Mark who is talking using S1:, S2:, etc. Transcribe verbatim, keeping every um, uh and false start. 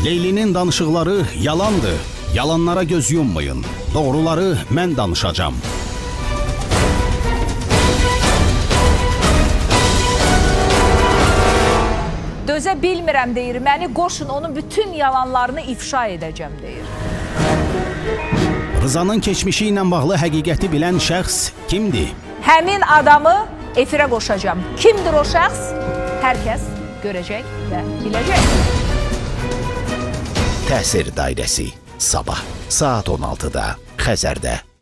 S1: Leylinin danışıqları yalandır. Yalanlara göz yummayın. Doğruları mən danışacağım.
S2: Dözə bilmirəm deyir, məni qoşun onun bütün yalanlarını ifşa edəcəm deyir.
S1: Rızanın keçmişi ilə bağlı həqiqəti bilən şəxs kimdir?
S2: Həmin adamı efirə qoşacağım. Kimdir o şəxs? Hər kəs görəcək və biləcək.
S1: Təsir dairəsi sabah saat on altıda Xəzərdə.